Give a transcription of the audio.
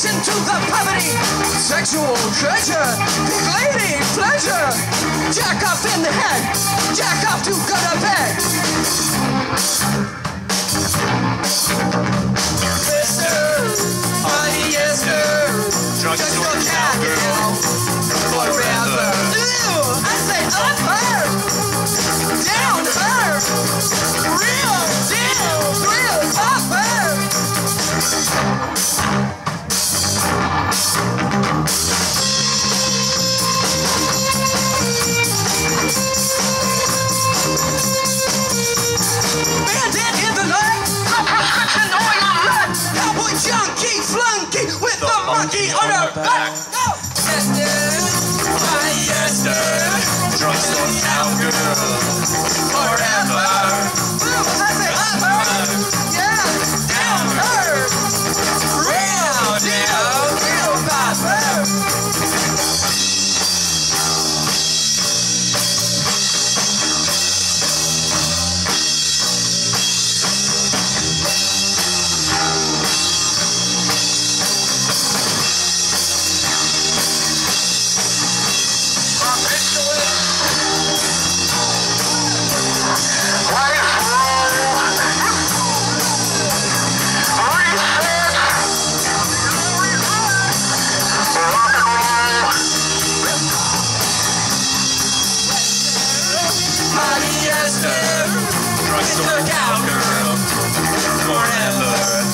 addiction to the poverty, sexual culture, big lady pleasure, jack off in the head, jack off to go to bed. Mister, honey, yes, sir, drugstore cowgirl, forever. Ew, I said up her, down her, real deal, real up her. Bandit in the night, the prescription oil blood, cowboy junkie flunky with the monkey on her back. Go! Yes, sir, drugstore cowgirl, forever. I say up her, yeah, down her, real deal, real popper. Yes, sir, drugstore cowgirl, forever.